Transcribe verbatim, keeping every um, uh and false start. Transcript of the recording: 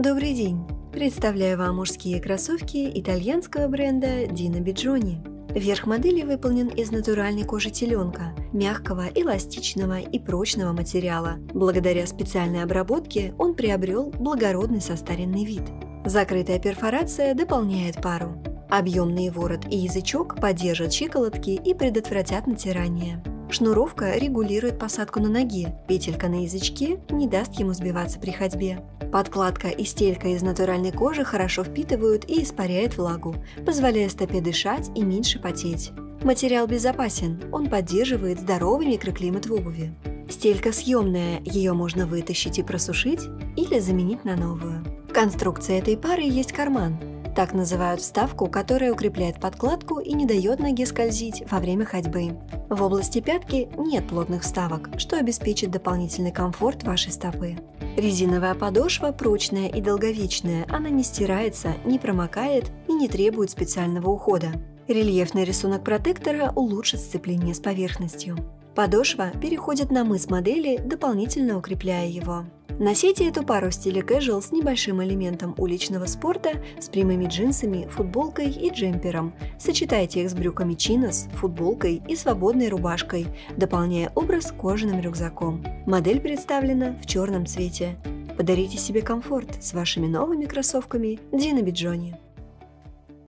Добрый день! Представляю вам мужские кроссовки итальянского бренда Dino Bigioni. Верх модели выполнен из натуральной кожи теленка, мягкого, эластичного и прочного материала. Благодаря специальной обработке он приобрел благородный состаренный вид. Закрытая перфорация дополняет пару. Объемный ворот и язычок поддержат щиколотки и предотвратят натирание. Шнуровка регулирует посадку на ноге, петелька на язычке не даст ему сбиваться при ходьбе. Подкладка и стелька из натуральной кожи хорошо впитывают и испаряют влагу, позволяя стопе дышать и меньше потеть. Материал безопасен, он поддерживает здоровый микроклимат в обуви. Стелька съемная, ее можно вытащить и просушить или заменить на новую. В конструкции этой пары есть карман. Так называют вставку, которая укрепляет подкладку и не дает ноге скользить во время ходьбы. В области пятки нет плотных вставок, что обеспечит дополнительный комфорт вашей стопы. Резиновая подошва прочная и долговечная, она не стирается, не промокает и не требует специального ухода. Рельефный рисунок протектора улучшит сцепление с поверхностью. Подошва переходит на мыс модели, дополнительно укрепляя его. Носите эту пару в стиле casual с небольшим элементом уличного спорта, с прямыми джинсами, футболкой и джемпером. Сочетайте их с брюками чинос, футболкой и свободной рубашкой, дополняя образ кожаным рюкзаком. Модель представлена в черном цвете. Подарите себе комфорт с вашими новыми кроссовками Dino Bigioni.